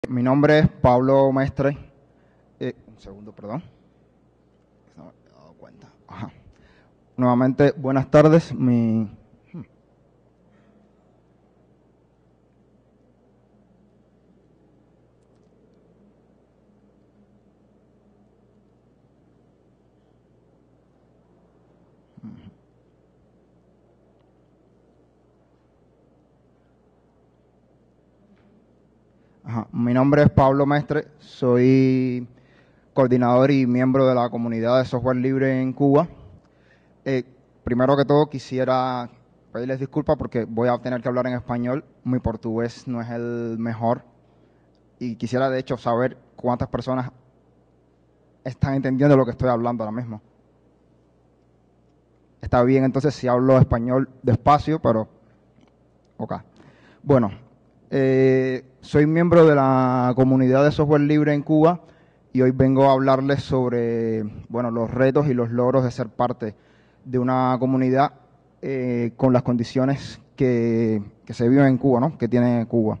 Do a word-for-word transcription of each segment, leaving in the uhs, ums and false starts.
Mi nombre es Pablo Mestre. Eh, un segundo, perdón. No me he dado cuenta. Ajá. Nuevamente, buenas tardes. Mi... hmm. Ajá. Mi nombre es Pablo Mestre. Soy coordinador y miembro de la comunidad de software libre en Cuba. Eh, primero que todo, quisiera pedirles disculpas porque voy a tener que hablar en español. Mi portugués no es el mejor. Y quisiera, de hecho, saber cuántas personas están entendiendo lo que estoy hablando ahora mismo. Está bien, entonces, si hablo español despacio, pero... Ok. Bueno, eh, soy miembro de la comunidad de software libre en Cuba y hoy vengo a hablarles sobre, bueno, los retos y los logros de ser parte de una comunidad eh, con las condiciones que, que se viven en Cuba, ¿no? Que tiene Cuba.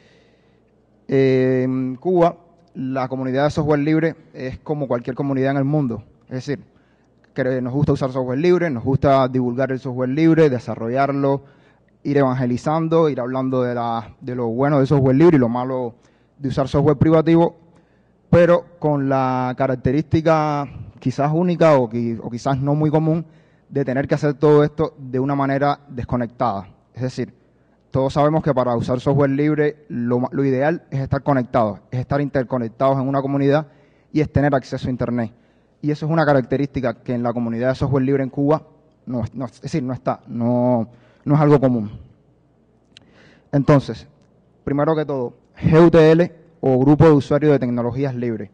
Eh, en Cuba, la comunidad de software libre es como cualquier comunidad en el mundo. Es decir, que nos gusta usar software libre, nos gusta divulgar el software libre, desarrollarlo, ir evangelizando, ir hablando de, la, de lo bueno del software libre y lo malo de usar software privativo, pero con la característica quizás única o, o quizás no muy común de tener que hacer todo esto de una manera desconectada. Es decir, todos sabemos que para usar software libre lo, lo ideal es estar conectados, es estar interconectados en una comunidad y es tener acceso a Internet. Y eso es una característica que en la comunidad de software libre en Cuba no, no, es decir, no está, no, no es algo común. Entonces, primero que todo, G U T L o Grupo de Usuarios de Tecnologías Libres.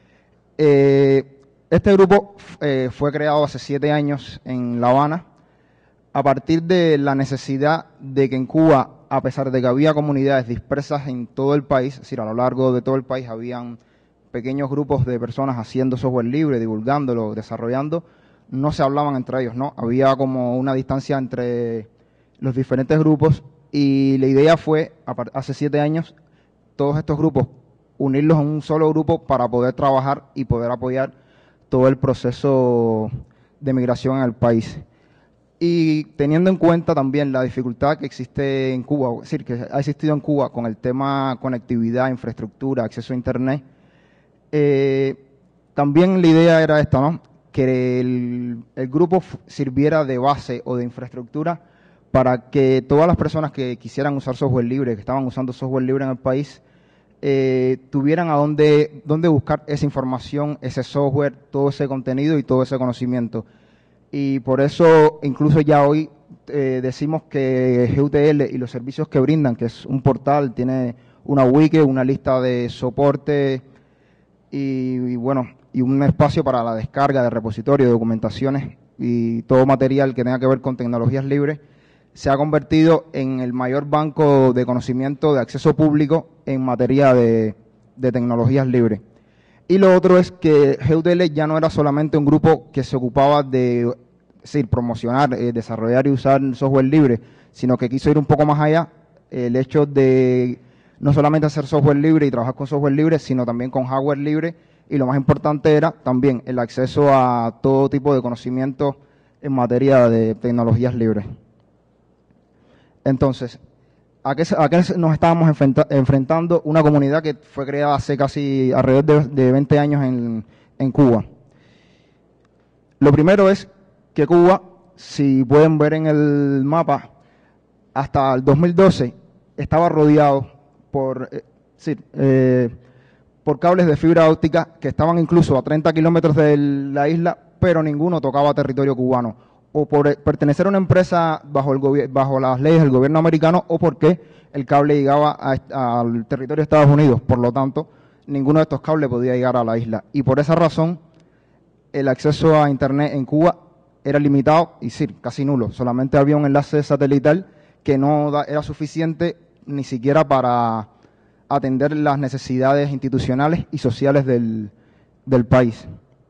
Eh, este grupo eh, fue creado hace siete años en La Habana a partir de la necesidad de que en Cuba, a pesar de que había comunidades dispersas en todo el país, es decir, a lo largo de todo el país habían pequeños grupos de personas haciendo software libre, divulgándolo, desarrollando, no se hablaban entre ellos, ¿no? Había como una distancia entre los diferentes grupos y la idea fue, hace siete años, todos estos grupos, unirlos en un solo grupo para poder trabajar y poder apoyar todo el proceso de migración en el país. Y teniendo en cuenta también la dificultad que existe en Cuba, es decir, que ha existido en Cuba con el tema conectividad, infraestructura, acceso a Internet, eh, también la idea era esta, ¿no? Que el, el grupo sirviera de base o de infraestructura para que todas las personas que quisieran usar software libre, que estaban usando software libre en el país, eh, tuvieran a dónde, dónde buscar esa información, ese software, todo ese contenido y todo ese conocimiento. Y por eso incluso ya hoy eh, decimos que G U T L y los servicios que brindan, que es un portal, tiene una wiki, una lista de soporte y, y bueno, y un espacio para la descarga de repositorios, de documentaciones y todo material que tenga que ver con tecnologías libres, se ha convertido en el mayor banco de conocimiento de acceso público en materia de, de tecnologías libres. Y lo otro es que G U T L ya no era solamente un grupo que se ocupaba de es decir, promocionar, eh, desarrollar y usar software libre, sino que quiso ir un poco más allá, el hecho de no solamente hacer software libre y trabajar con software libre, sino también con hardware libre, y lo más importante era también el acceso a todo tipo de conocimiento en materia de tecnologías libres. Entonces, ¿a qué, a qué nos estábamos enfrenta, enfrentando? Una comunidad que fue creada hace casi alrededor de, de veinte años en, en Cuba. Lo primero es que Cuba, si pueden ver en el mapa, hasta el dos mil doce estaba rodeado por, eh, sí, eh, por cables de fibra óptica que estaban incluso a treinta kilómetros de la isla, pero ninguno tocaba territorio cubano, o por pertenecer a una empresa bajo, el bajo las leyes del gobierno americano, o porque el cable llegaba a, al territorio de Estados Unidos. Por lo tanto, ninguno de estos cables podía llegar a la isla. Y por esa razón, el acceso a Internet en Cuba era limitado y sí, casi nulo. Solamente había un enlace satelital que no da, era suficiente ni siquiera para atender las necesidades institucionales y sociales del, del país.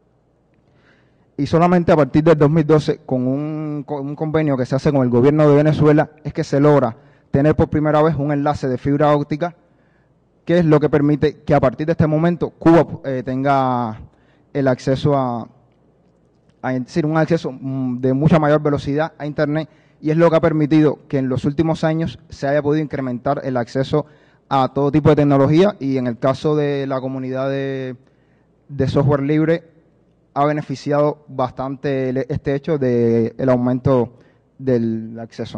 Y solamente a partir del dos mil doce, con un, con un convenio que se hace con el gobierno de Venezuela, es que se logra tener por primera vez un enlace de fibra óptica que es lo que permite que a partir de este momento Cuba eh, tenga el acceso a, a es decir, un acceso de mucha mayor velocidad a Internet, y es lo que ha permitido que en los últimos años se haya podido incrementar el acceso a todo tipo de tecnología, y en el caso de la comunidad de, de software libre ha beneficiado bastante el, este hecho del el aumento del acceso.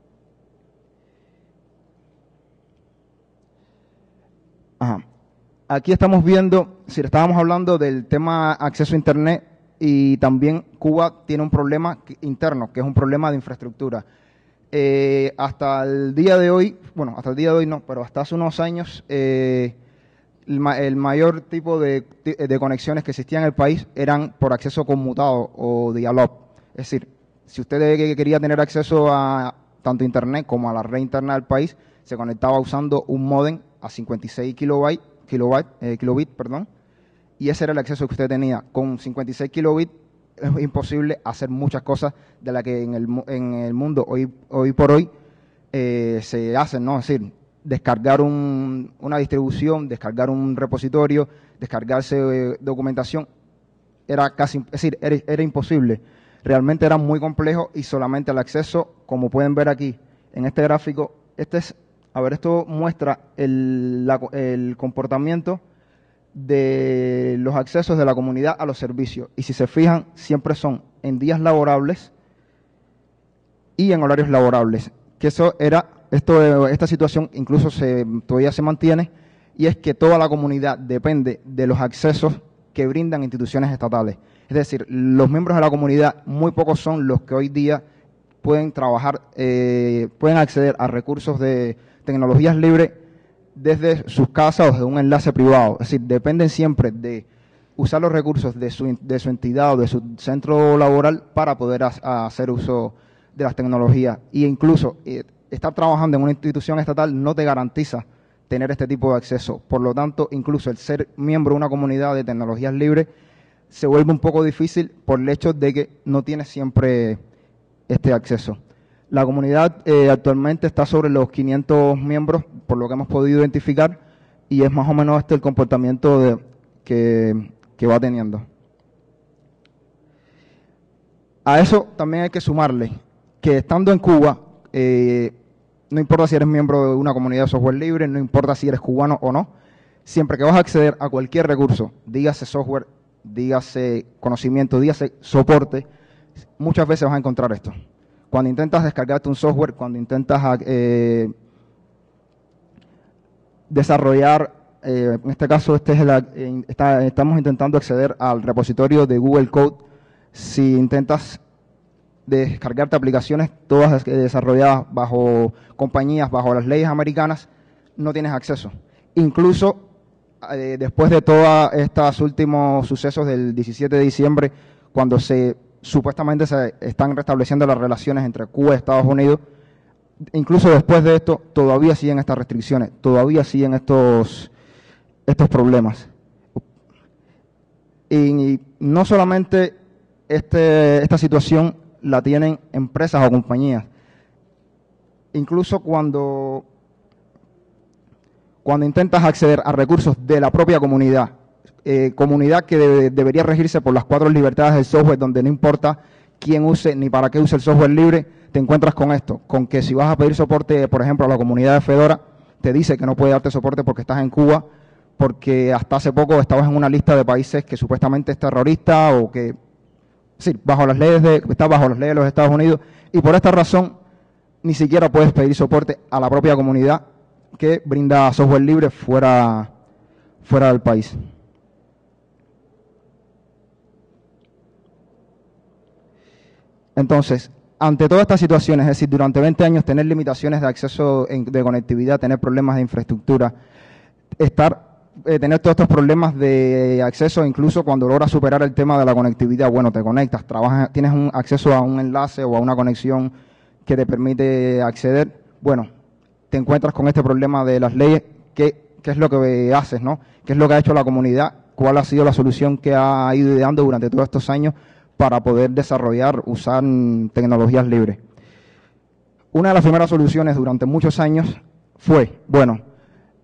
Ajá. Aquí estamos viendo, si estábamos hablando del tema acceso a Internet, y también Cuba tiene un problema interno, que es un problema de infraestructura. Eh, hasta el día de hoy, bueno, hasta el día de hoy no, pero hasta hace unos años, eh, el, ma el mayor tipo de, de conexiones que existían en el país eran por acceso conmutado o dial-up. Es decir, si usted quería tener acceso a tanto Internet como a la red interna del país, se conectaba usando un módem a cincuenta y seis kilobytes, kilobyte, eh, kilobit, perdón, y ese era el acceso que usted tenía. Con cincuenta y seis kilobits es imposible hacer muchas cosas de las que en el, en el mundo hoy, hoy por hoy eh, se hacen, ¿no? Es decir, descargar un, una distribución, descargar un repositorio, descargarse eh, documentación, era casi, es decir, era, era imposible. Realmente era muy complejo, y solamente el acceso, como pueden ver aquí en este gráfico, este es, a ver, esto muestra el, la, el comportamiento de los accesos de la comunidad a los servicios, y si se fijan siempre son en días laborables y en horarios laborables, que eso era, esto, esta situación incluso se, todavía se mantiene, y es que toda la comunidad depende de los accesos que brindan instituciones estatales. Es decir, los miembros de la comunidad, muy pocos son los que hoy día pueden trabajar, eh, pueden acceder a recursos de tecnologías libres desde sus casas o desde un enlace privado. Es decir, dependen siempre de usar los recursos de su, de su entidad o de su centro laboral para poder a, a hacer uso de las tecnologías. E incluso eh, estar trabajando en una institución estatal no te garantiza tener este tipo de acceso. Por lo tanto, incluso el ser miembro de una comunidad de tecnologías libres se vuelve un poco difícil por el hecho de que no tienes siempre este acceso. La comunidad eh, actualmente está sobre los quinientos miembros, por lo que hemos podido identificar, y es más o menos este el comportamiento de, que, que va teniendo. A eso también hay que sumarle que estando en Cuba, eh, no importa si eres miembro de una comunidad de software libre, no importa si eres cubano o no, siempre que vas a acceder a cualquier recurso, dígase software, dígase conocimiento, dígase soporte, muchas veces vas a encontrar esto. Cuando intentas descargarte un software, cuando intentas eh, desarrollar, eh, en este caso este es el, eh, está, estamos intentando acceder al repositorio de Google Code. Si intentas descargarte aplicaciones, todas desarrolladas bajo compañías, bajo las leyes americanas, no tienes acceso. Incluso eh, después de todos estos últimos sucesos del diecisiete de diciembre, cuando se supuestamente se están restableciendo las relaciones entre Cuba y Estados Unidos, incluso después de esto todavía siguen estas restricciones, todavía siguen estos, estos problemas. Y, y no solamente este, esta situación la tienen empresas o compañías, incluso cuando, cuando intentas acceder a recursos de la propia comunidad, Eh, comunidad que de, debería regirse por las cuatro libertades del software, donde no importa quién use ni para qué use el software libre, te encuentras con esto, con que si vas a pedir soporte, por ejemplo, a la comunidad de Fedora, te dice que no puede darte soporte porque estás en Cuba, porque hasta hace poco estabas en una lista de países que supuestamente es terrorista, o que, sí, bajo las leyes de, está bajo las leyes de los Estados Unidos, y por esta razón ni siquiera puedes pedir soporte a la propia comunidad que brinda software libre fuera, fuera del país. Entonces, ante todas estas situaciones, es decir, durante veinte años tener limitaciones de acceso en, de conectividad, tener problemas de infraestructura, estar, eh, tener todos estos problemas de acceso, incluso cuando logras superar el tema de la conectividad, bueno, te conectas, trabajas, tienes un acceso a un enlace o a una conexión que te permite acceder, bueno, te encuentras con este problema de las leyes, ¿qué, qué es lo que haces, no? ¿Qué es lo que ha hecho la comunidad? ¿Cuál ha sido la solución que ha ido ideando durante todos estos años para poder desarrollar, usar tecnologías libres? Una de las primeras soluciones durante muchos años fue, bueno,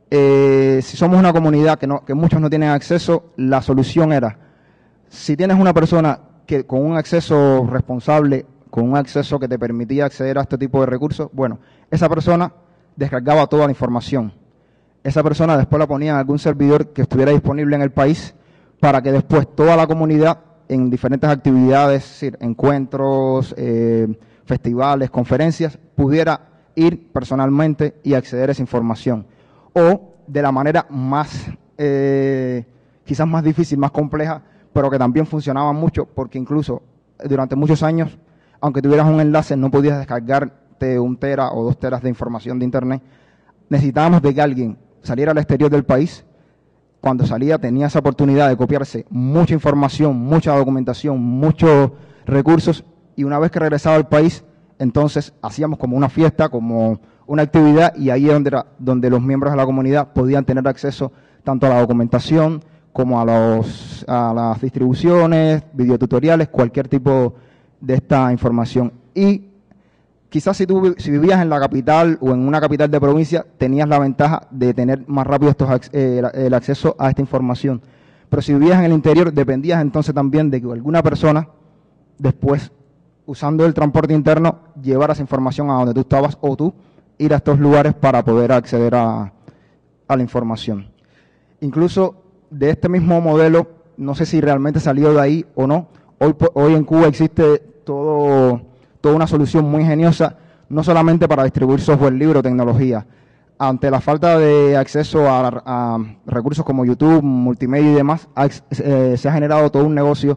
Eh, si somos una comunidad que, no, que muchos no tienen acceso, la solución era, si tienes una persona que con un acceso responsable, con un acceso que te permitía acceder a este tipo de recursos, bueno, esa persona descargaba toda la información. Esa persona después la ponía en algún servidor que estuviera disponible en el país para que después toda la comunidad en diferentes actividades, es decir, encuentros, eh, festivales, conferencias, pudiera ir personalmente y acceder a esa información. O de la manera más, eh, quizás más difícil, más compleja, pero que también funcionaba mucho, porque incluso durante muchos años, aunque tuvieras un enlace, no podías descargarte un tera o dos teras de información de Internet. Necesitábamos de que alguien saliera al exterior del país. Cuando salía tenía esa oportunidad de copiarse mucha información, mucha documentación, muchos recursos, y una vez que regresaba al país, entonces hacíamos como una fiesta, como una actividad, y ahí es donde, era, donde los miembros de la comunidad podían tener acceso tanto a la documentación como a, los, a las distribuciones, videotutoriales, cualquier tipo de esta información. Y quizás si tú si vivías en la capital o en una capital de provincia, tenías la ventaja de tener más rápido estos, eh, el acceso a esta información. Pero si vivías en el interior, dependías entonces también de que alguna persona, después, usando el transporte interno, llevara esa información a donde tú estabas o tú ir a estos lugares para poder acceder a, a la información. Incluso de este mismo modelo, no sé si realmente salió de ahí o no, hoy, hoy en Cuba existe todo... toda una solución muy ingeniosa, no solamente para distribuir software libre o tecnología. Ante la falta de acceso a, a recursos como YouTube, multimedia y demás, ha, eh, se ha generado todo un negocio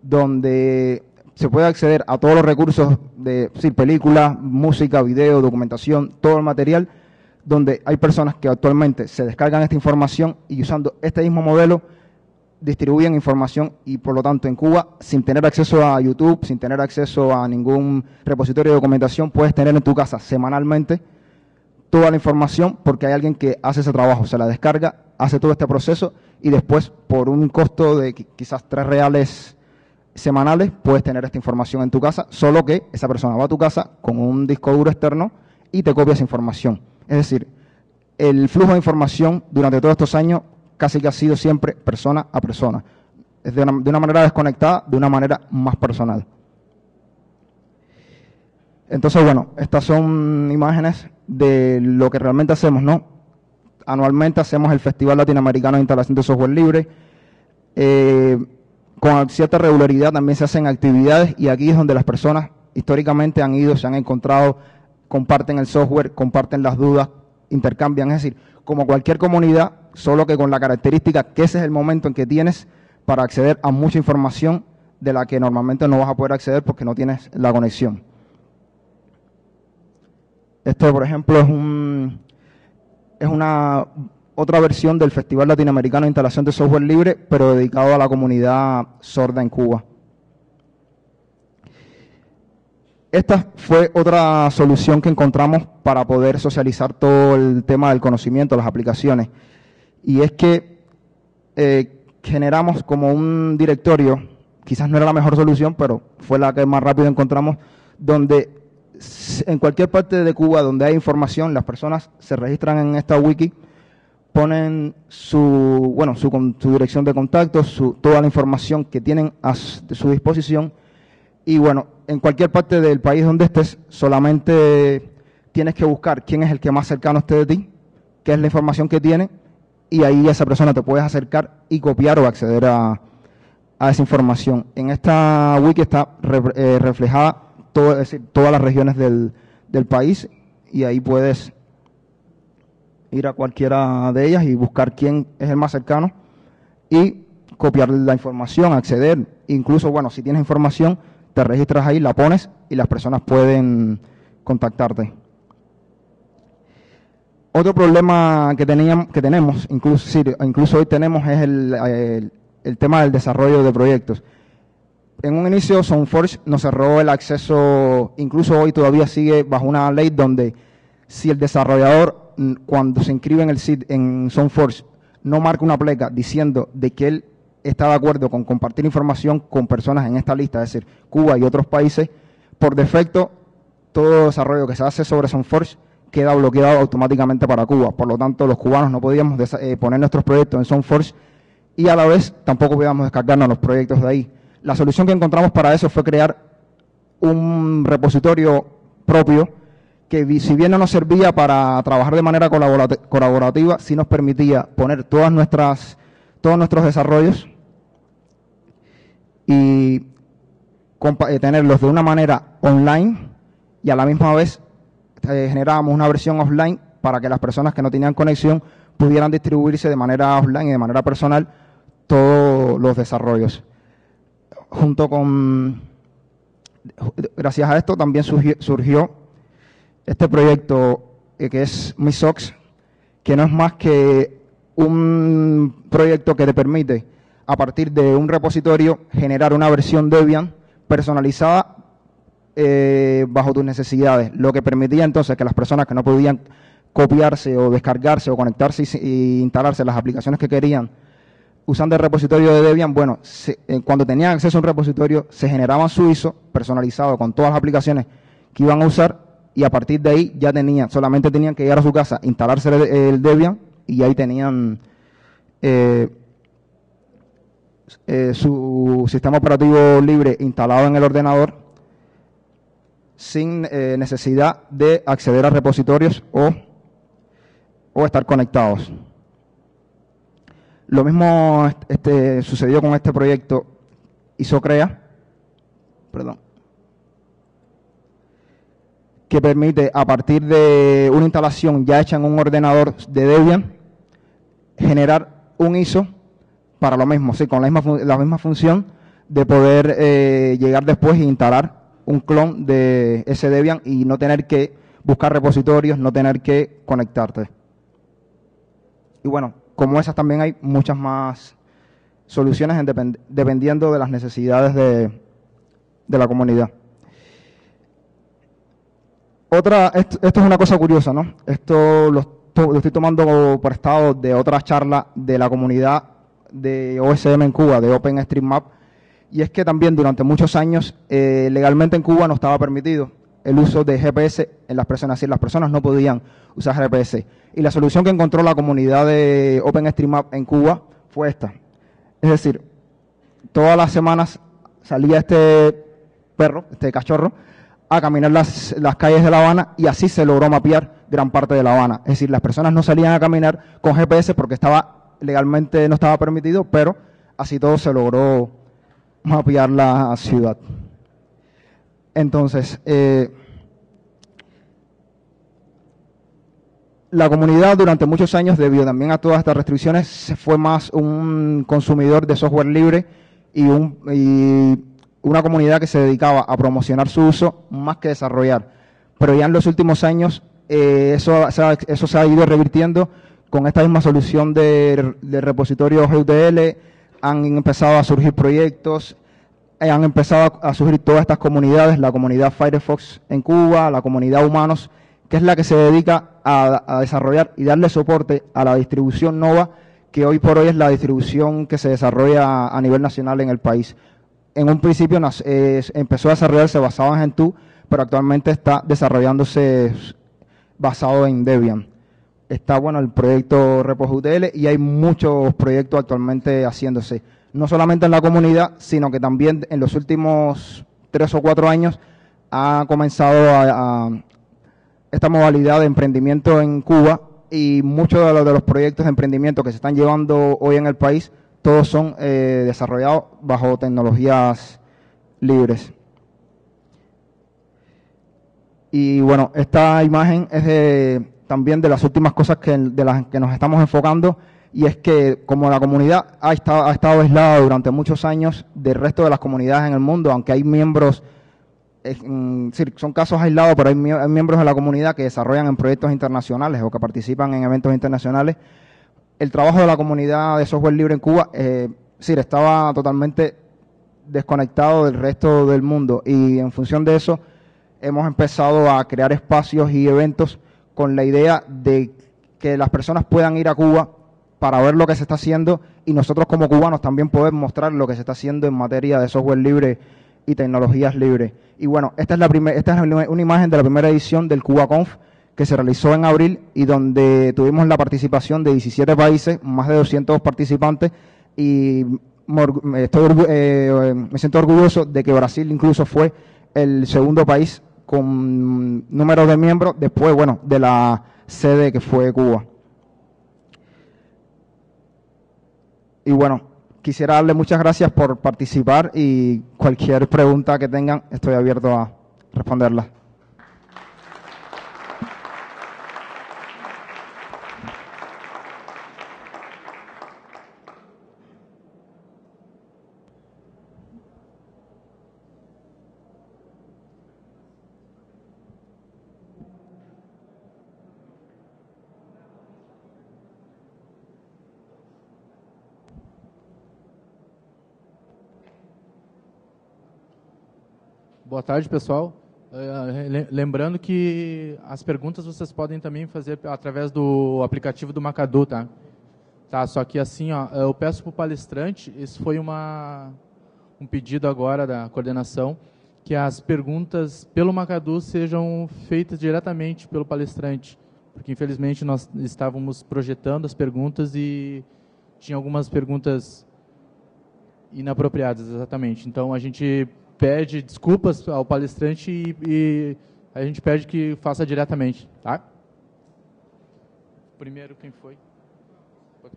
donde se puede acceder a todos los recursos de sí, películas, música, video, documentación, todo el material, donde hay personas que actualmente se descargan esta información y usando este mismo modelo distribuyen información, y por lo tanto en Cuba, sin tener acceso a YouTube, sin tener acceso a ningún repositorio de documentación, puedes tener en tu casa semanalmente toda la información, porque hay alguien que hace ese trabajo, se la descarga, hace todo este proceso, y después por un costo de quizás tres reales semanales puedes tener esta información en tu casa, solo que esa persona va a tu casa con un disco duro externo y te copia esa información. Es decir, el flujo de información durante todos estos años casi que ha sido siempre persona a persona. Es de una, de una manera desconectada, de una manera más personal. Entonces, bueno, estas son imágenes de lo que realmente hacemos, ¿no? Anualmente hacemos el Festival Latinoamericano de Instalación de Software Libre. Eh, con cierta regularidad también se hacen actividades, y aquí es donde las personas históricamente han ido, se han encontrado, comparten el software, comparten las dudas, intercambian. Es decir, como cualquier comunidad, solo que con la característica que ese es el momento en que tienes para acceder a mucha información de la que normalmente no vas a poder acceder porque no tienes la conexión. Esto, por ejemplo, es un es una otra versión del Festival Latinoamericano de Instalación de Software Libre, pero dedicado a la comunidad sorda en Cuba. Esta fue otra solución que encontramos para poder socializar todo el tema del conocimiento, las aplicaciones. Y es que eh, generamos como un directorio, quizás no era la mejor solución, pero fue la que más rápido encontramos, donde en cualquier parte de Cuba donde hay información, las personas se registran en esta wiki, ponen su, bueno, su, su dirección de contacto, su, toda la información que tienen a su disposición, y bueno, en cualquier parte del país donde estés, solamente tienes que buscar quién es el que más cercano esté de ti, qué es la información que tiene, y ahí esa persona te puedes acercar y copiar o acceder a, a esa información. En esta wiki está re, eh, reflejada todo, es decir, todas las regiones del, del país, y ahí puedes ir a cualquiera de ellas y buscar quién es el más cercano y copiar la información, acceder. Incluso, bueno, si tienes información, te registras ahí, la pones y las personas pueden contactarte. Otro problema que, teníamos, que tenemos, incluso, sí, incluso hoy tenemos, es el, el, el tema del desarrollo de proyectos. En un inicio, SoundForge nos cerró el acceso, incluso hoy todavía sigue bajo una ley donde si el desarrollador, cuando se inscribe en el sitio, en SoundForge, no marca una pleca diciendo de que él está de acuerdo con compartir información con personas en esta lista, es decir, Cuba y otros países, por defecto, todo desarrollo que se hace sobre SoundForge queda bloqueado automáticamente para Cuba. Por lo tanto, los cubanos no podíamos eh, poner nuestros proyectos en SoundForge y a la vez tampoco podíamos descargarnos los proyectos de ahí. La solución que encontramos para eso fue crear un repositorio propio que, si bien no nos servía para trabajar de manera colaborativa, sí nos permitía poner todas nuestras, todos nuestros desarrollos y tenerlos de una manera online, y a la misma vez eh, generábamos una versión offline para que las personas que no tenían conexión pudieran distribuirse de manera offline y de manera personal todos los desarrollos. Junto con, gracias a esto también surgió, surgió este proyecto eh, que es MiSox, que no es más que un proyecto que te permite, a partir de un repositorio, generar una versión Debian personalizada eh, bajo tus necesidades, lo que permitía entonces que las personas que no podían copiarse o descargarse o conectarse y, y instalarse las aplicaciones que querían usando el repositorio de Debian, bueno, se, eh, cuando tenían acceso a un repositorio, se generaban su I S O personalizado con todas las aplicaciones que iban a usar, y a partir de ahí ya tenían, solamente tenían que llegar a su casa, instalarse el, el Debian, y ahí tenían eh, eh, su sistema operativo libre instalado en el ordenador sin eh, necesidad de acceder a repositorios o, o estar conectados. Lo mismo este, sucedió con este proyecto Isocrea, perdón, que permite, a partir de una instalación ya hecha en un ordenador de Debian, generar un I S O para lo mismo, sí, con la misma, la misma función de poder eh, llegar después e instalar un clon de ese Debian y no tener que buscar repositorios, no tener que conectarte. Y bueno, como esas también hay muchas más soluciones en depend dependiendo de las necesidades de, de la comunidad. Otra, esto, esto es una cosa curiosa, ¿no? Esto lo, to lo estoy tomando por estado de otra charla de la comunidad de O S M en Cuba, de OpenStreetMap, y es que también durante muchos años eh, legalmente en Cuba no estaba permitido el uso de G P S en las personas, así las personas no podían usar G P S. Y la solución que encontró la comunidad de OpenStreetMap en Cuba fue esta. Es decir, todas las semanas salía este perro, este cachorro, a caminar las, las calles de La Habana, y así se logró mapear gran parte de La Habana. Es decir, las personas no salían a caminar con G P S porque estaba legalmente no estaba permitido, pero así todo se logró mapear la ciudad. Entonces, eh, la comunidad durante muchos años, debido también a todas estas restricciones, se fue más un consumidor de software libre y, un, y una comunidad que se dedicaba a promocionar su uso más que desarrollar. Pero ya en los últimos años eh, eso, eso se ha ido revirtiendo con esta misma solución de, de repositorios G U L. Han empezado a surgir proyectos, han empezado a surgir todas estas comunidades, la comunidad Firefox en Cuba, la comunidad Humanos, que es la que se dedica a, a desarrollar y darle soporte a la distribución Nova, que hoy por hoy es la distribución que se desarrolla a nivel nacional en el país. En un principio eh, empezó a desarrollarse basado en Gentoo, pero actualmente está desarrollándose basado en Debian. Está bueno el proyecto RepoGTL y hay muchos proyectos actualmente haciéndose, no solamente en la comunidad, sino que también en los últimos tres o cuatro años ha comenzado a, a esta modalidad de emprendimiento en Cuba, y muchos de los, de los proyectos de emprendimiento que se están llevando hoy en el país, todos son eh, desarrollados bajo tecnologías libres. Y bueno, esta imagen es de, también de las últimas cosas que, de las que nos estamos enfocando, y es que como la comunidad ha estado, ha estado aislada durante muchos años del resto de las comunidades en el mundo, aunque hay miembros, eh, son casos aislados, pero hay, hay miembros de la comunidad que desarrollan en proyectos internacionales o que participan en eventos internacionales, el trabajo de la comunidad de software libre en Cuba eh, sí, estaba totalmente desconectado del resto del mundo, y en función de eso hemos empezado a crear espacios y eventos con la idea de que las personas puedan ir a Cuba para ver lo que se está haciendo, y nosotros como cubanos también poder mostrar lo que se está haciendo en materia de software libre y tecnologías libres. Y bueno, esta es la primer, esta es una imagen de la primera edición del CubaConf, que se realizó en abril y donde tuvimos la participación de diecisiete países, más de doscientos participantes, y me, estoy, eh, me siento orgulloso de que Brasil incluso fue el segundo país con número de miembros después, bueno, de la sede que fue Cuba. Y bueno, quisiera darle muchas gracias por participar y cualquier pregunta que tengan, estoy abierto a responderla. Boa tarde, pessoal. Uh, lembrando que as perguntas vocês podem também fazer através do aplicativo do Macadu, tá? Tá, só que assim, ó, eu peço para o palestrante, isso foi uma, um pedido agora da coordenação, que as perguntas pelo Macadu sejam feitas diretamente pelo palestrante, porque infelizmente nós estávamos projetando as perguntas e tinha algumas perguntas inapropriadas, exatamente. Então a gente pede desculpas ao palestrante e, e a gente pede que faça diretamente, tá? Primeiro, quem foi? Okay.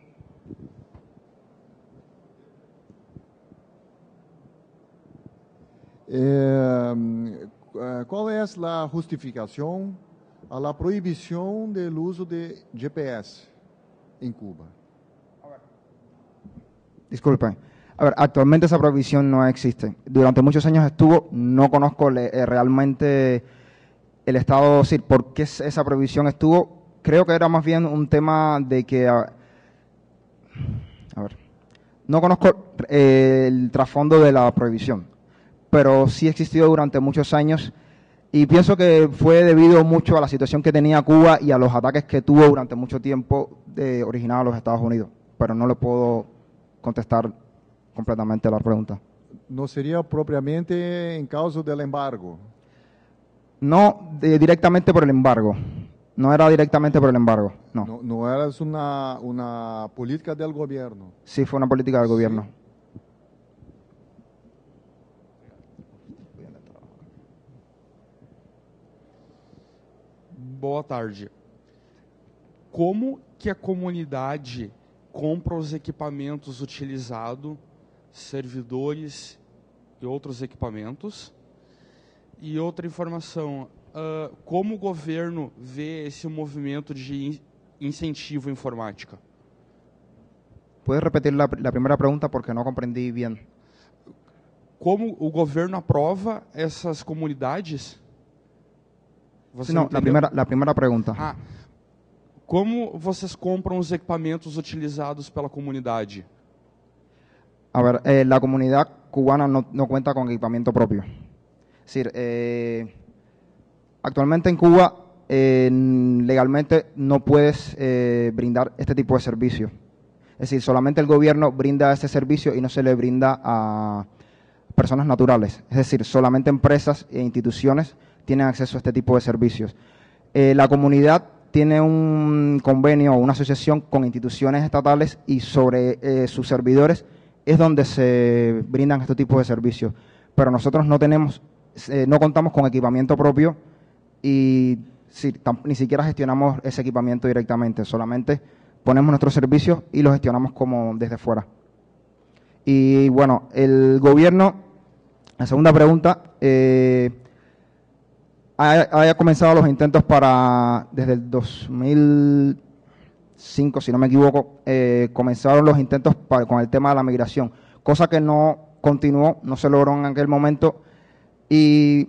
Eh, ¿Cuál es la justificación a la prohibición del uso de G P S en Cuba? Disculpen. A ver, actualmente esa prohibición no existe. Durante muchos años estuvo, no conozco le, eh, realmente el estado, decir, por qué esa prohibición estuvo. Creo que era más bien un tema de que, a, a ver, no conozco eh, el trasfondo de la prohibición, pero sí existió durante muchos años y pienso que fue debido mucho a la situación que tenía Cuba y a los ataques que tuvo durante mucho tiempo de, originados a los Estados Unidos, pero no le puedo contestar completamente la pregunta. ¿No sería propiamente en causa del embargo? No de, directamente por el embargo. No era directamente por el embargo, no. No, no era una, una política del gobierno. Sí, fue una política del gobierno. Boa tarde. Como que a comunidade compra os equipamentos utilizados, servidores e outros equipamentos? E outra informação, uh, como o governo vê esse movimento de incentivo à informática? ¿Puedes repetir la, la primera pregunta porque no comprendí bien? Como o governo aprova essas comunidades? Você no, la primera, la primera pregunta. Ah, como vocês compram os equipamentos utilizados pela comunidade? A ver, eh, la comunidad cubana no, no cuenta con equipamiento propio. Es decir, eh, actualmente en Cuba eh, legalmente no puedes eh, brindar este tipo de servicio. Es decir, solamente el gobierno brinda este servicio y no se le brinda a personas naturales. Es decir, solamente empresas e instituciones tienen acceso a este tipo de servicios. Eh, la comunidad tiene un convenio o una asociación con instituciones estatales y sobre eh, sus servidores es donde se brindan estos tipos de servicios. Pero nosotros no tenemos, eh, no contamos con equipamiento propio y sí, ni siquiera gestionamos ese equipamiento directamente, solamente ponemos nuestros servicios y los gestionamos como desde fuera. Y bueno, el gobierno, la segunda pregunta, eh, ha, ha comenzado los intentos para, desde el dos mil cinco, si no me equivoco, eh, comenzaron los intentos para, con el tema de la migración, cosa que no continuó, no se logró en aquel momento, y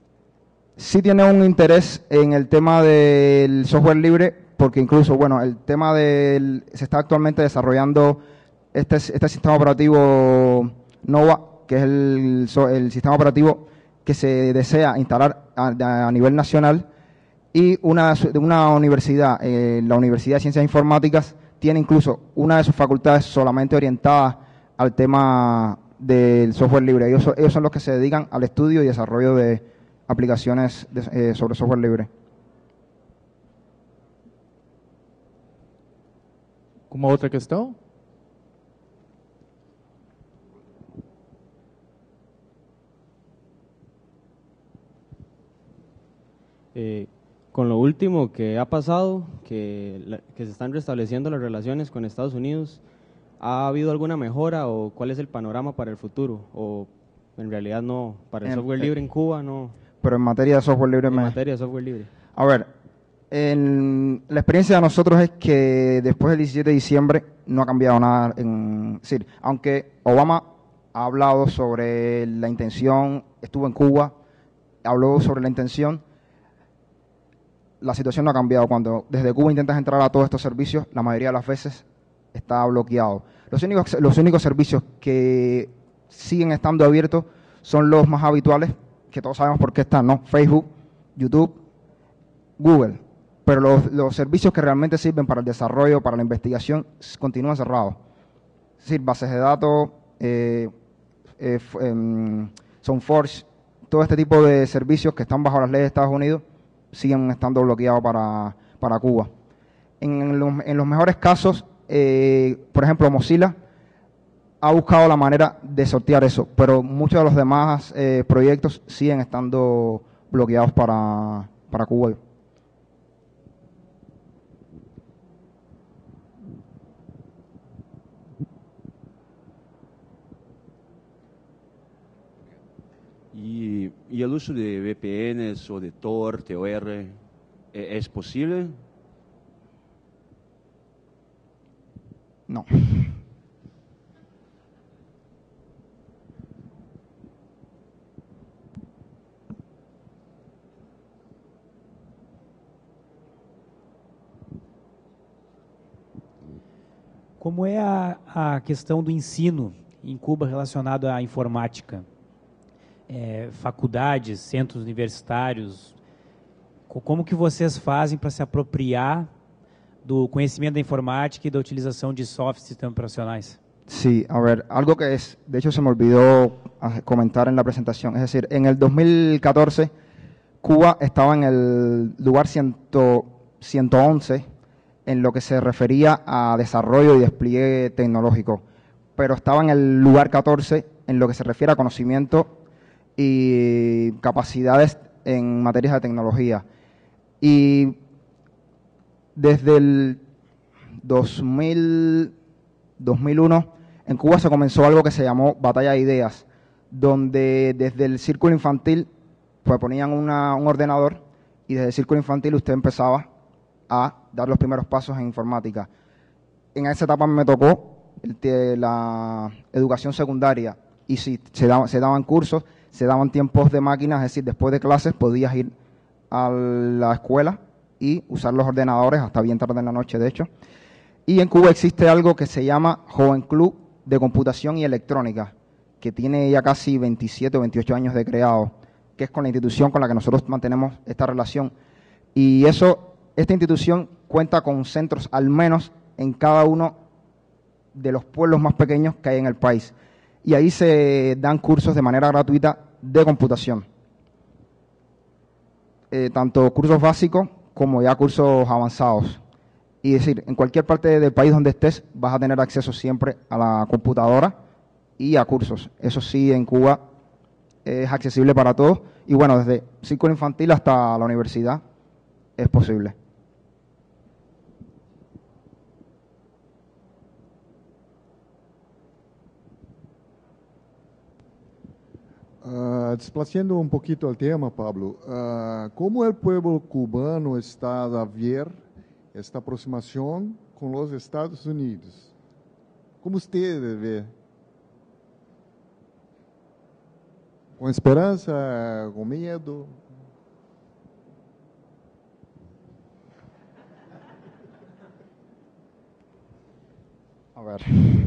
sí tiene un interés en el tema del software libre, porque incluso, bueno, el tema del, se está actualmente desarrollando este, este sistema operativo Nova, que es el, el sistema operativo que se desea instalar a, a nivel nacional, y una, una universidad, eh, la Universidad de Ciencias Informáticas, tiene incluso una de sus facultades solamente orientada al tema del software libre. Ellos, ellos son los que se dedican al estudio y desarrollo de aplicaciones de, eh, sobre software libre. Alguma outra questão? Eh, con lo último que ha pasado, que, la, que se están restableciendo las relaciones con Estados Unidos, ¿ha habido alguna mejora o cuál es el panorama para el futuro? ¿O en realidad no, para el En- software libre en Cuba no? Pero en materia de software libre En me... materia de software libre. A ver, en- la experiencia de nosotros es que después del diecisiete de diciembre no ha cambiado nada. En, es decir, aunque Obama ha hablado sobre la intención, estuvo en Cuba, habló sobre la intención, la situación no ha cambiado. Cuando desde Cuba intentas entrar a todos estos servicios, la mayoría de las veces está bloqueado. Los únicos, los únicos servicios que siguen estando abiertos son los más habituales, que todos sabemos por qué están, ¿no? Facebook, YouTube, Google. Pero los, los servicios que realmente sirven para el desarrollo, para la investigación, s- continúan cerrados. Es decir, bases de datos, eh, eh, f- em, SoundForge, todo este tipo de servicios que están bajo las leyes de Estados Unidos siguen estando bloqueados para, para Cuba. En los, en los mejores casos, eh, por ejemplo, Mozilla ha buscado la manera de sortear eso, pero muchos de los demás eh, proyectos siguen estando bloqueados para, para Cuba. E, e o uso de V P Ns ou de Tor, T O R, é, é possível? No. Como é a, a questão do ensino em Cuba relacionado à informática? É, faculdades, centros universitários, co- como que vocês fazem para se apropriar do conhecimento da informática e da utilização de softwares e sistemas operacionais? Sí, a ver, algo que es, de hecho se me olvidó ah, comentar en la presentación, es decir, en el dos mil catorce Cuba estaba en el lugar cien, ciento once en lo que se refería a desarrollo y despliegue tecnológico, pero estaba en el lugar catorce en lo que se refiere a conocimiento y capacidades en materias de tecnología. Y desde el dos mil, dos mil uno, en Cuba se comenzó algo que se llamó Batalla de Ideas, donde desde el círculo infantil pues ponían una, un ordenador y desde el círculo infantil usted empezaba a dar los primeros pasos en informática. En esa etapa me tocó el te- la educación secundaria y sí, se, daba- se daban cursos, se daban tiempos de máquinas, es decir, después de clases podías ir a la escuela y usar los ordenadores hasta bien tarde en la noche, de hecho. Y en Cuba existe algo que se llama Joven Club de Computación y Electrónica, que tiene ya casi veintisiete o veintiocho años de creado, que es con la institución con la que nosotros mantenemos esta relación. Y eso, esta institución cuenta con centros al menos en cada uno de los pueblos más pequeños que hay en el país. Y ahí se dan cursos de manera gratuita de computación. Eh, tanto cursos básicos como ya cursos avanzados. Y es decir, en cualquier parte del país donde estés vas a tener acceso siempre a la computadora y a cursos. Eso sí, en Cuba es accesible para todos. Y bueno, desde círculo infantil hasta la universidad es posible. Ah, desplazando un poquito el tema, Pablo, ah, ¿cómo el pueblo cubano está a ver esta aproximación con los Estados Unidos? ¿Cómo usted ve? ¿Con esperanza, con miedo? A ver.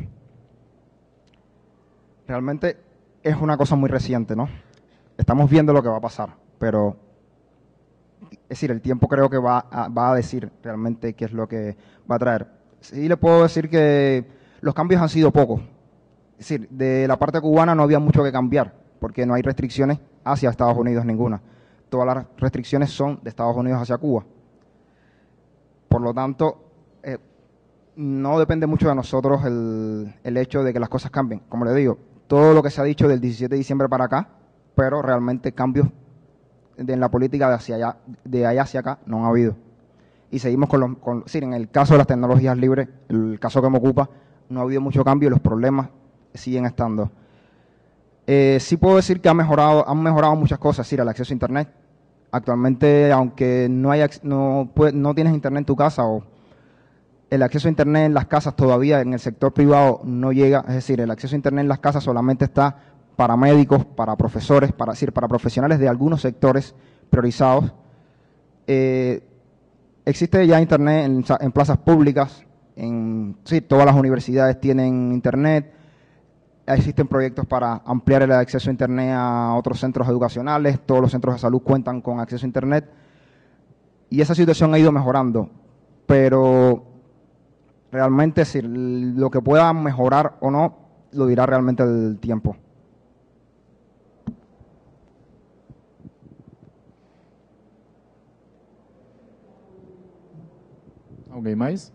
Realmente es una cosa muy reciente, ¿no? Estamos viendo lo que va a pasar, pero es decir, el tiempo creo que va a, va a decir realmente qué es lo que va a traer. Sí le puedo decir que los cambios han sido pocos. Es decir, de la parte cubana no había mucho que cambiar, porque no hay restricciones hacia Estados Unidos ninguna. Todas las restricciones son de Estados Unidos hacia Cuba. Por lo tanto, eh, no depende mucho de nosotros el, el hecho de que las cosas cambien. Como le digo, todo lo que se ha dicho del diecisiete de diciembre para acá, pero realmente cambios de, en la política de, hacia allá, de allá hacia acá no ha habido. Y seguimos con los, con, sí, en el caso de las tecnologías libres, el caso que me ocupa, no ha habido mucho cambio y los problemas siguen estando. Eh, sí puedo decir que ha mejorado, han mejorado muchas cosas, sí, el acceso a Internet. Actualmente, aunque no, hay, no, puede, no tienes Internet en tu casa o el acceso a Internet en las casas todavía en el sector privado no llega, es decir, el acceso a Internet en las casas solamente está para médicos, para profesores, para, es decir, para profesionales de algunos sectores priorizados. Eh, existe ya Internet en, en plazas públicas, en, sí, todas las universidades tienen Internet, existen proyectos para ampliar el acceso a Internet a otros centros educacionales, todos los centros de salud cuentan con acceso a Internet y esa situación ha ido mejorando, pero realmente si lo que pueda mejorar o no lo dirá realmente el tiempo. Alguém mais?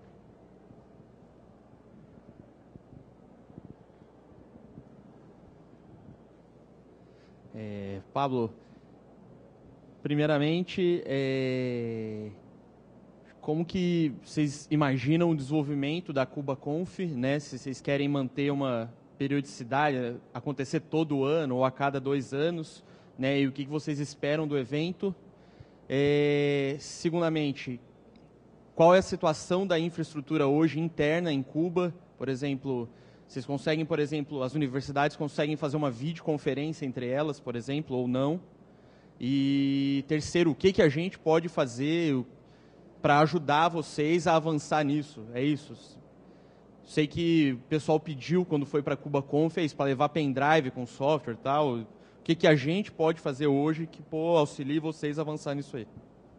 É, Pablo, primeiramente, é, como que vocês imaginam o desenvolvimento da KubaConf, né? Se vocês querem manter uma periodicidade, acontecer todo ano ou a cada dois anos, né? E o que vocês esperam do evento? É, segundamente, qual é a situação da infraestrutura hoje interna em Cuba? Por exemplo, vocês conseguem, por exemplo, as universidades conseguem fazer uma videoconferência entre elas, por exemplo, ou não? E terceiro, o que, que a gente pode fazer para ajudar vocês a avançar nisso? É isso. Sei que o pessoal pediu, quando foi para a KubaConf, para levar pendrive com software e tal. O que, que a gente pode fazer hoje que pô, auxilie vocês a avançar nisso aí?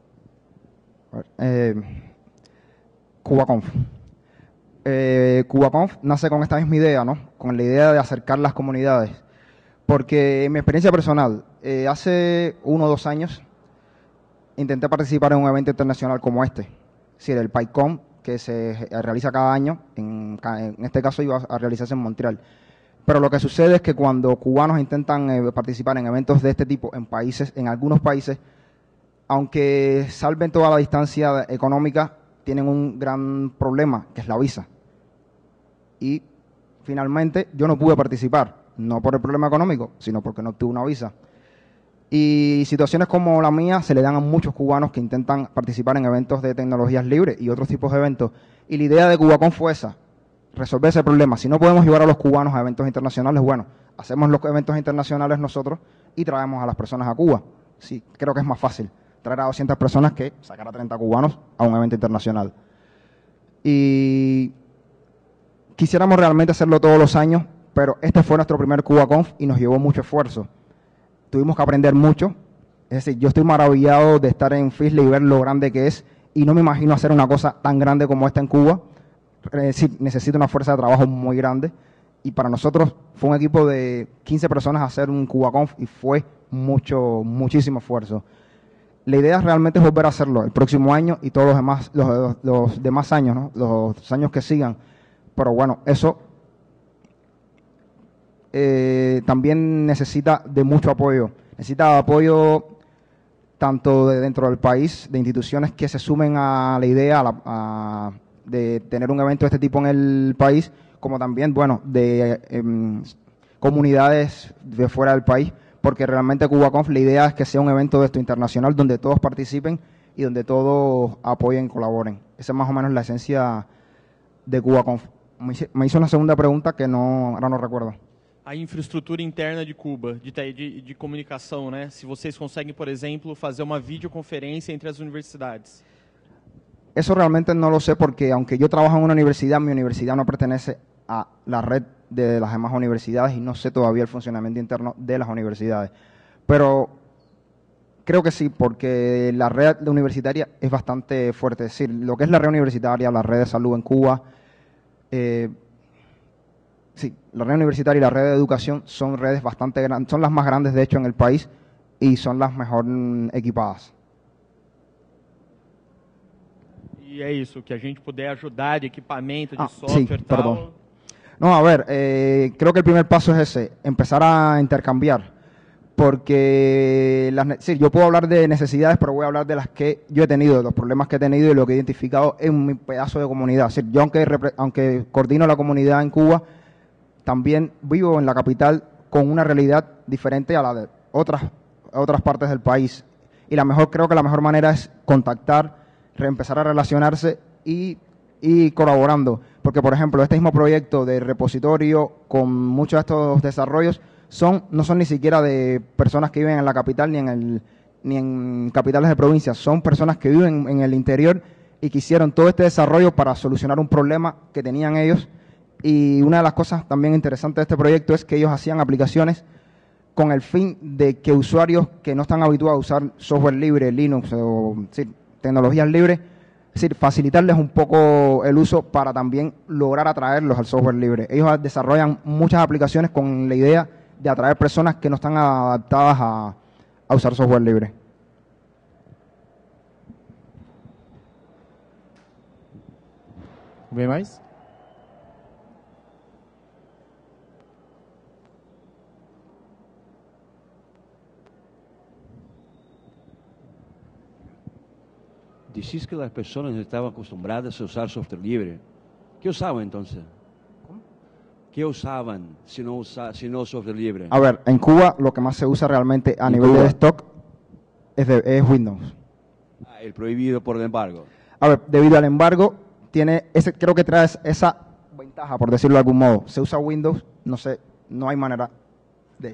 Eh, KubaConf. Eh, KubaConf nace con esta misma idea, ¿no? Con la idea de acercar las comunidades. Porque en mi experiencia personal, eh, hace uno o dos años intenté participar en un evento internacional como este, es decir, el PyCon, que se realiza cada año, en, en este caso iba a realizarse en Montreal. Pero lo que sucede es que cuando cubanos intentan eh, participar en eventos de este tipo en países, en algunos países, aunque salven toda la distancia económica, tienen un gran problema, que es la visa. Y finalmente yo no pude participar, no por el problema económico, sino porque no obtuve una visa. Y situaciones como la mía se le dan a muchos cubanos que intentan participar en eventos de tecnologías libres y otros tipos de eventos. Y la idea de KubaConf fue esa, resolver ese problema. Si no podemos llevar a los cubanos a eventos internacionales, bueno, hacemos los eventos internacionales nosotros y traemos a las personas a Cuba. Sí, creo que es más fácil traer a doscientas personas que sacar a treinta cubanos a un evento internacional. Y quisiéramos realmente hacerlo todos los años, pero este fue nuestro primer KubaConf y nos llevó mucho esfuerzo. Tuvimos que aprender mucho. Es decir, yo estoy maravillado de estar en Fisley y ver lo grande que es y no me imagino hacer una cosa tan grande como esta en Cuba. Es decir, necesita una fuerza de trabajo muy grande y para nosotros fue un equipo de quince personas hacer un KubaConf y fue mucho, muchísimo esfuerzo. La idea realmente es volver a hacerlo el próximo año y todos los demás, los, los, los demás años, ¿no? Los años que sigan. Pero bueno, eso eh, también necesita de mucho apoyo. Necesita apoyo tanto de dentro del país, de instituciones que se sumen a la idea a la, a, de tener un evento de este tipo en el país, como también, bueno, de eh, comunidades de fuera del país, porque realmente KubaConf la idea es que sea un evento de esto internacional donde todos participen y donde todos apoyen y colaboren. Esa es más o menos la esencia de KubaConf. Me hizo una segunda pregunta que no, ahora no recuerdo. A infraestrutura interna de Cuba, de, de, de comunicação, né? Se vocês conseguem, por exemplo, fazer uma videoconferência entre as universidades. Eso realmente no lo sé porque aunque yo trabajo en una universidad, mi universidad no pertenece a la red de las demás universidades y no sé todavía el funcionamiento interno de las universidades. Pero creo que sí, porque la red universitaria es bastante fuerte. Es decir, lo que es la red universitaria, la red de salud en Cuba, eh, sí, la red universitaria y la red de educación son redes bastante grandes, son las más grandes de hecho en el país y son las mejor equipadas. E E é isso, que a gente puder ajudar de equipamento, de Ah, software sí, e tal. perdón. No, a ver, eh, creo que el primer paso es ese, empezar a intercambiar, porque las, ne- sí, yo puedo hablar de necesidades, pero voy a hablar de las que yo he tenido, de los problemas que he tenido y lo que he identificado en mi pedazo de comunidad. Es decir, yo aunque, repre- aunque coordino la comunidad en Cuba, también vivo en la capital con una realidad diferente a la de otras, otras partes del país. Y la mejor, creo que la mejor manera es contactar, re- empezar a relacionarse y, y colaborando. Porque, por ejemplo, este mismo proyecto de repositorio con muchos de estos desarrollos son, no son ni siquiera de personas que viven en la capital ni en, el, ni en capitales de provincias, son personas que viven en el interior y que hicieron todo este desarrollo para solucionar un problema que tenían ellos. Y una de las cosas también interesantes de este proyecto es que ellos hacían aplicaciones con el fin de que usuarios que no están habituados a usar software libre, Linux o sí, tecnologías libres, es decir, facilitarles un poco el uso para también lograr atraerlos al software libre. Ellos desarrollan muchas aplicaciones con la idea de atraer personas que no están adaptadas a, a usar software libre. Vem mais? Decís que las personas estaban acostumbradas a usar software libre. ¿Qué usaban entonces? ¿Qué usaban si no, usa, si no software libre? A ver, en Cuba lo que más se usa realmente a En nivel Cuba. de stock es, de, es Windows. Ah, el prohibido por el embargo. A ver, debido al embargo, tiene ese, creo que trae esa ventaja, por decirlo de algún modo. Se usa Windows, no sé, no hay manera de...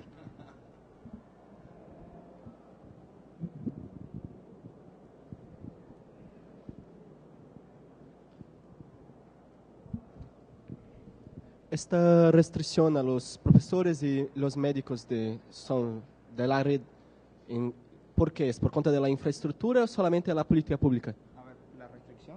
Esta restricción a los profesores y los médicos de, son de la red, en, ¿por qué? ¿Es por cuenta de la infraestructura o solamente de la política pública? A ver, la restricción.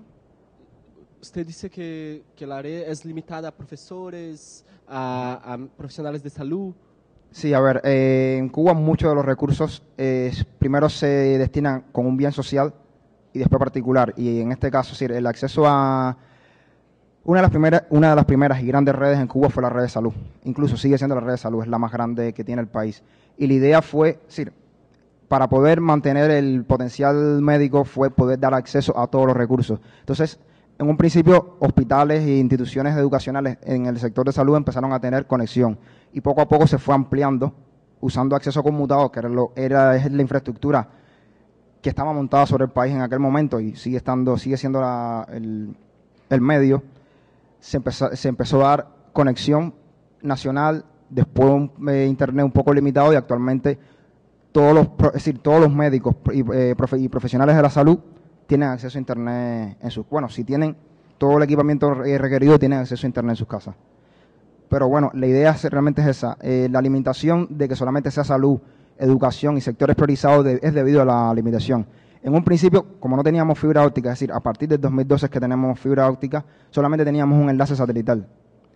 Usted dice que, que la red es limitada a profesores, a, a profesionales de salud. Sí, a ver, eh, en Cuba muchos de los recursos eh, primero se destinan con un bien social y después particular. Y en este caso, sí, el acceso a... Una de las primeras, una de las primeras y grandes redes en Cuba fue la red de salud. Incluso sigue siendo la red de salud, es la más grande que tiene el país. Y la idea fue, sí, para poder mantener el potencial médico fue poder dar acceso a todos los recursos. Entonces, en un principio, hospitales e instituciones educacionales en el sector de salud empezaron a tener conexión. Y poco a poco se fue ampliando, usando acceso conmutado, que era, lo, era es la infraestructura que estaba montada sobre el país en aquel momento y sigue estando, sigue siendo la, el, el medio. Se empezó, se empezó a dar conexión nacional, después un eh, internet un poco limitado y actualmente todos los, es decir, todos los médicos y, eh, profe, y profesionales de la salud tienen acceso a internet en sus, bueno, si tienen todo el equipamiento requerido, tienen acceso a internet en sus casas. Pero bueno, la idea realmente es esa, eh, la limitación de que solamente sea salud, educación y sectores priorizados de, es debido a la limitación. En un principio, como no teníamos fibra óptica, es decir, a partir del dos mil doce es que tenemos fibra óptica, solamente teníamos un enlace satelital.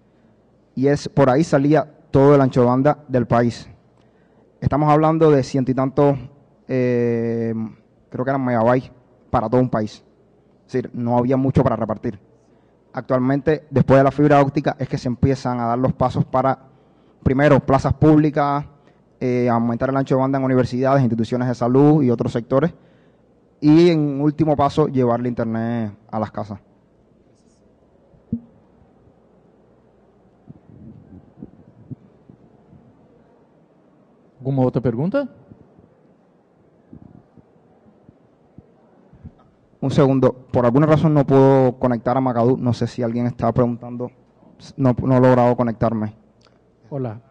Y es por ahí salía todo el ancho de banda del país. Estamos hablando de ciento y tantos, eh, creo que eran megabytes para todo un país. Es decir, no había mucho para repartir. Actualmente, después de la fibra óptica, es que se empiezan a dar los pasos para, primero, plazas públicas, eh, aumentar el ancho de banda en universidades, instituciones de salud y otros sectores. Y en último paso, llevarle internet a las casas. Alguma outra pergunta? Un segundo, por alguna razón no puedo conectar a Macadú. No sé si alguien estaba preguntando. No, no he logrado conectarme. Hola.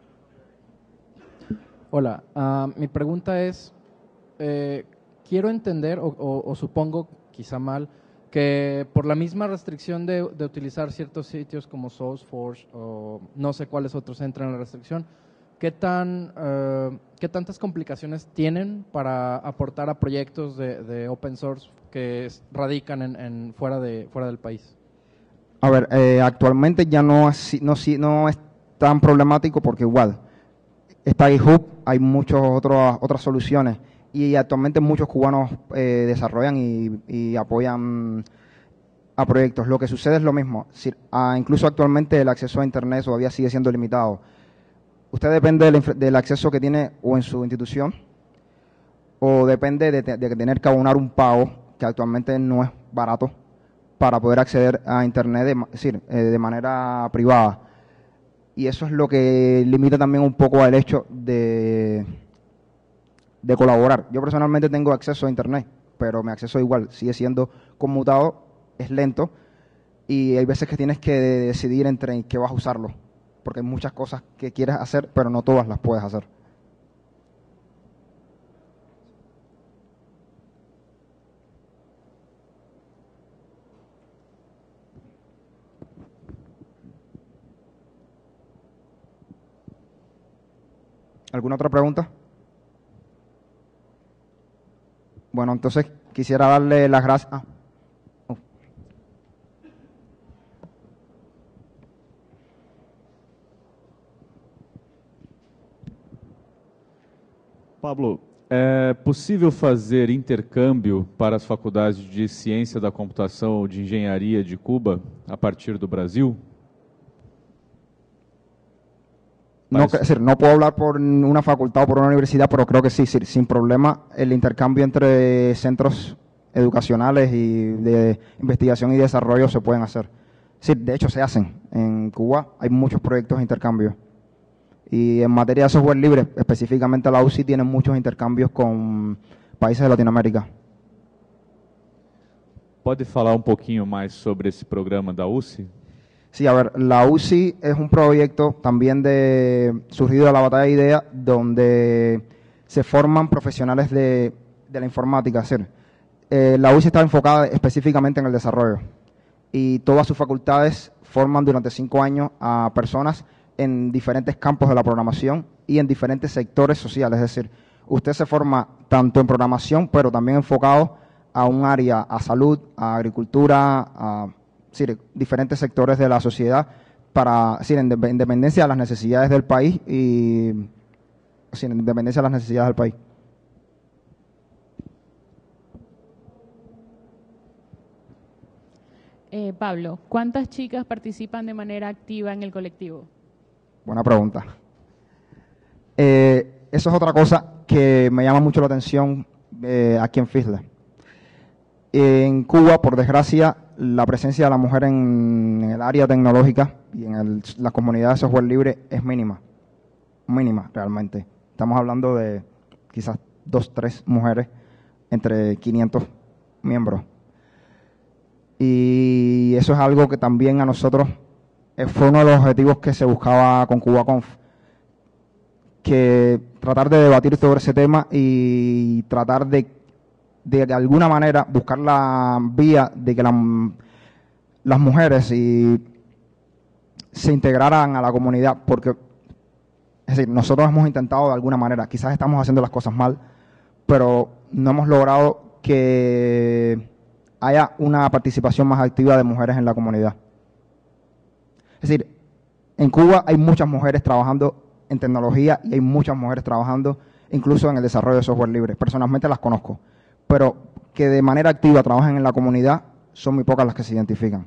Hola, uh, mi pregunta es, eh, quiero entender, o, o, o supongo, quizá mal, que por la misma restricción de, de utilizar ciertos sitios como SourceForge o no sé cuáles otros entran en la restricción, ¿qué, tan, uh, ¿qué tantas complicaciones tienen para aportar a proyectos de, de open source que radican en, en fuera, de, fuera del país? A ver, eh, actualmente ya no es, no, no es tan problemático porque igual está GitHub, hay muchas otras soluciones y actualmente muchos cubanos eh, desarrollan y, y apoyan a proyectos. Lo que sucede es lo mismo. Si, a, incluso actualmente el acceso a Internet todavía sigue siendo limitado. Usted depende del, del acceso que tiene o en su institución, o depende de, de tener que abonar un pago, que actualmente no es barato, para poder acceder a Internet de, es decir, eh, de manera privada. Y eso es lo que limita también un poco al hecho de, de colaborar. Yo personalmente tengo acceso a Internet, pero mi acceso igual sigue siendo conmutado, es lento, y hay veces que tienes que decidir entre en qué vas a usarlo, porque hay muchas cosas que quieres hacer, pero no todas las puedes hacer. ¿Alguna otra pregunta? Bueno, entonces quisiera darle las gracias. Ah. Oh. Pablo, é possível fazer intercâmbio para as faculdades de Ciência da Computação ou de Engenharia de Cuba a partir do Brasil? No, es decir, no puedo hablar por una facultad o por una universidad, pero creo que sí, sí, sin problema, el intercambio entre centros educacionales y de investigación y desarrollo se pueden hacer. Sí, de hecho se hacen. En Cuba hay muchos proyectos de intercambio. Y en materia de software libre, específicamente la U C I tiene muchos intercambios con países de Latinoamérica. Pode falar um pouquinho mais sobre esse programa da U C I? Sí, a ver, la U C I es un proyecto también de surgido de la batalla de ideas, donde se forman profesionales de, de la informática. Es decir, eh, la U C I está enfocada específicamente en el desarrollo y todas sus facultades forman durante cinco años a personas en diferentes campos de la programación y en diferentes sectores sociales. Es decir, usted se forma tanto en programación, pero también enfocado a un área, a salud, a agricultura, a sí, diferentes sectores de la sociedad, para, sí, en dependencia de las necesidades del país y sí, en dependencia de las necesidades del país. Eh, Pablo, ¿cuántas chicas participan de manera activa en el colectivo? Buena pregunta. Eh, eso es otra cosa que me llama mucho la atención eh, aquí en FISLE. En Cuba, por desgracia, la presencia de la mujer en, en el área tecnológica y en el, la comunidad de software libre es mínima, mínima realmente. Estamos hablando de quizás dos, tres mujeres entre quinientos miembros. Y eso es algo que también a nosotros eh, fue uno de los objetivos que se buscaba con CubaConf, que tratar de debatir sobre ese tema y tratar de de, de alguna manera buscar la vía de que la, las mujeres y se integraran a la comunidad, porque es decir, nosotros hemos intentado de alguna manera, quizás estamos haciendo las cosas mal, pero no hemos logrado que haya una participación más activa de mujeres en la comunidad. Es decir, en Cuba hay muchas mujeres trabajando en tecnología y hay muchas mujeres trabajando incluso en el desarrollo de software libre. Personalmente las conozco, pero que de manera activa trabajen en la comunidad son muy pocas las que se identifican.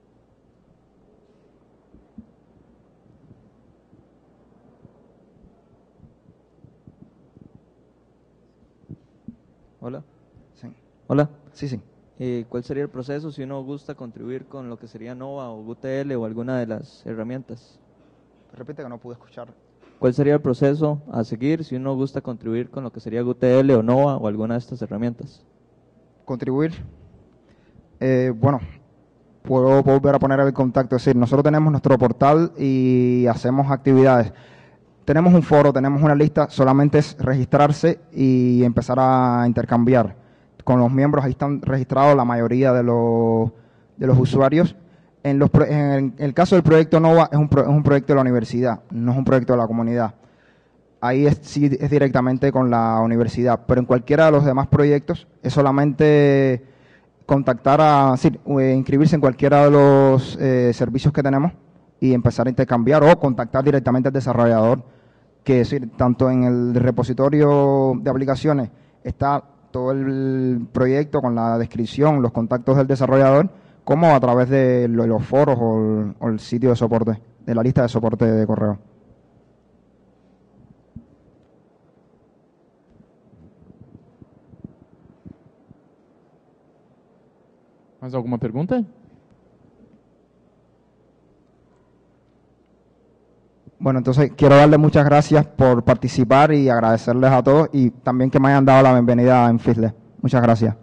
Hola. Sí. Hola. Sí, sí. Eh, ¿Cuál sería el proceso si uno gusta contribuir con lo que sería Nova o U T L o alguna de las herramientas? Repite que no pude escuchar. ¿Cuál sería el proceso a seguir si uno gusta contribuir con lo que sería U T L o Nova o alguna de estas herramientas? Contribuir. Eh, bueno, puedo volver a poner el contacto. Es decir, nosotros tenemos nuestro portal y hacemos actividades. Tenemos un foro, tenemos una lista, solamente es registrarse y empezar a intercambiar. Con los miembros ahí están registrados la mayoría de los, de los usuarios. En, los, en el caso del proyecto Nova es un, pro, es un proyecto de la universidad, no es un proyecto de la comunidad. Ahí es, sí es directamente con la universidad, pero en cualquiera de los demás proyectos es solamente contactar a, sí, inscribirse en cualquiera de los eh, servicios que tenemos y empezar a intercambiar o contactar directamente al desarrollador, que es decir, tanto en el repositorio de aplicaciones está todo el proyecto con la descripción, los contactos del desarrollador, como a través de lo- los foros o el, o el sitio de soporte, de la lista de soporte de correo. Mais alguma pergunta? Bueno, entonces quiero darles muchas gracias por participar y agradecerles a todos y también que me hayan dado la bienvenida en Fizzle. Muchas gracias.